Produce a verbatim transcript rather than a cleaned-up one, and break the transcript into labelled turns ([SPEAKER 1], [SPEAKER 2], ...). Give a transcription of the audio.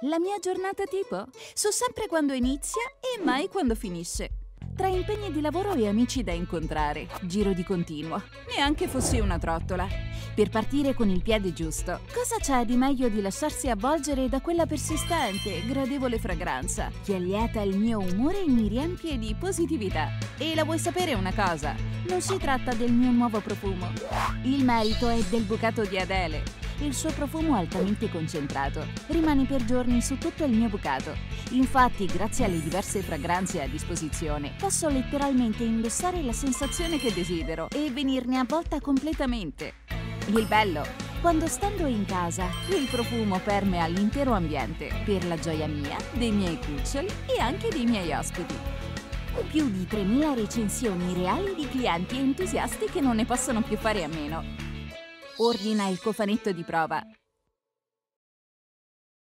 [SPEAKER 1] La mia giornata tipo? So sempre quando inizia e mai quando finisce. Tra impegni di lavoro e amici da incontrare, giro di continuo, neanche fossi una trottola. Per partire con il piede giusto, cosa c'è di meglio di lasciarsi avvolgere da quella persistente, gradevole fragranza che allieta il mio umore e mi riempie di positività? E la vuoi sapere una cosa? Non si tratta del mio nuovo profumo. Il merito è del bucato di Adele. Il suo profumo altamente concentrato rimane per giorni su tutto il mio bucato. Infatti, grazie alle diverse fragranze a disposizione, posso letteralmente indossare la sensazione che desidero e venirne avvolta completamente. Il bello, quando stando in casa, il profumo permea l'intero ambiente, per la gioia mia, dei miei cuccioli e anche dei miei ospiti. Più di tremila recensioni reali di clienti e entusiasti che non ne possono più fare a meno. Ordina il cofanetto di prova